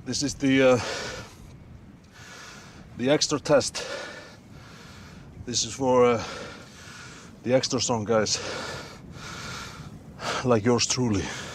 This is the extra test. This is for the extra strong guys, like yours truly.